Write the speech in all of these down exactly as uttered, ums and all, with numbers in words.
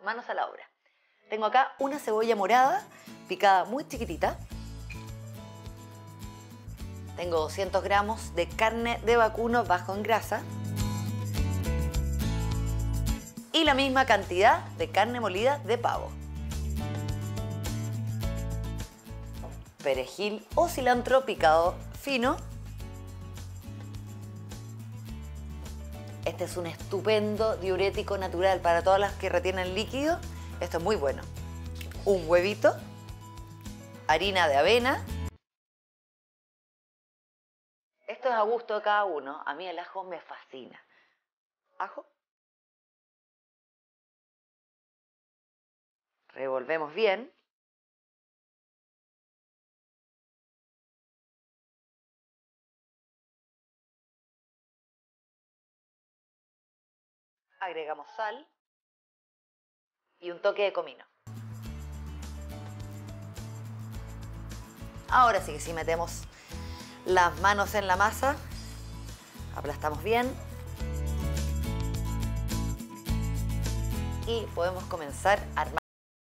manos a la obra. Tengo acá una cebolla morada, picada muy chiquitita. Tengo doscientos gramos de carne de vacuno bajo en grasa. Y la misma cantidad de carne molida de pavo. Perejil o cilantro picado fino. Este es un estupendo diurético natural para todas las que retienen líquido. Esto es muy bueno. Un huevito, harina de avena. Esto es a gusto de cada uno. A mí el ajo me fascina. Ajo. Revolvemos bien. Agregamos sal y un toque de comino. Ahora sí que sí metemos las manos en la masa, aplastamos bien y podemos comenzar a armar.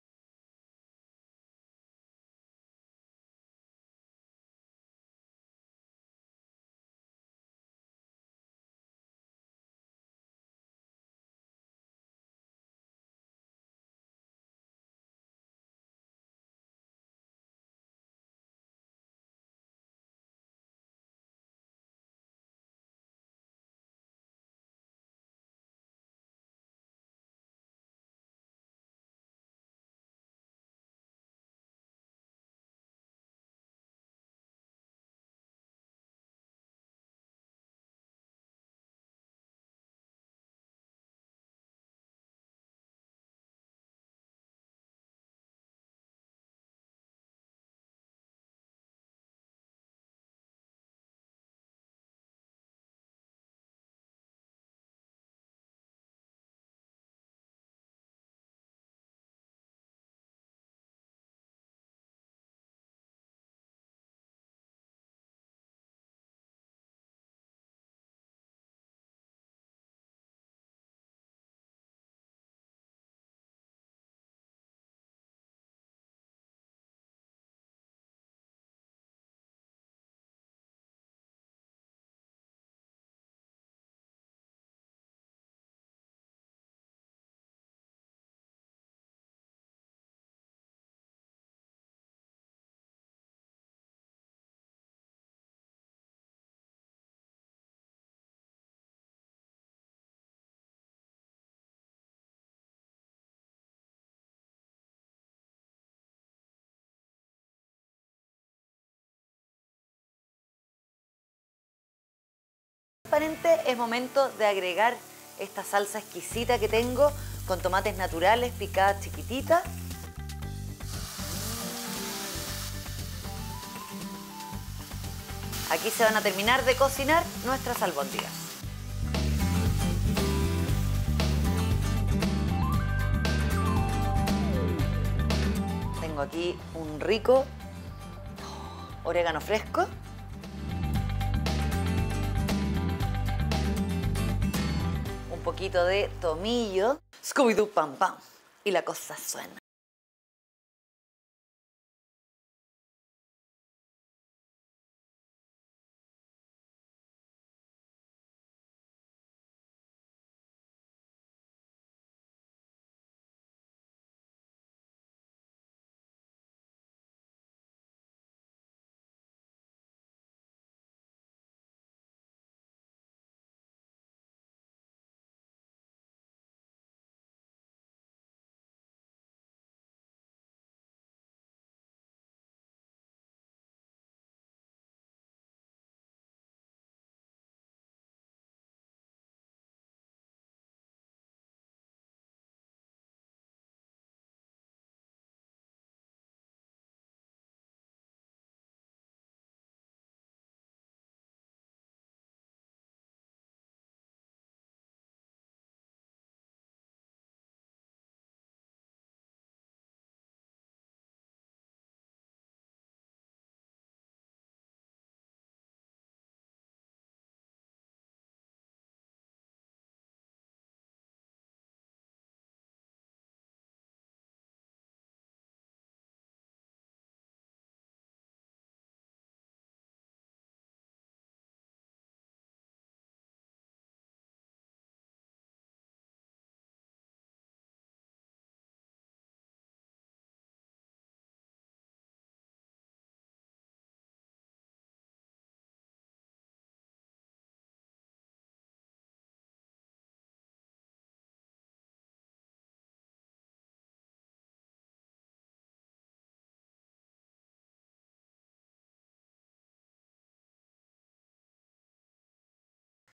Transparente, es momento de agregar esta salsa exquisita que tengo con tomates naturales picadas chiquititas. Aquí se van a terminar de cocinar nuestras albóndigas. Tengo aquí un rico orégano fresco. Un poquito de tomillo. Scooby-Doo pam pam. Y la cosa suena.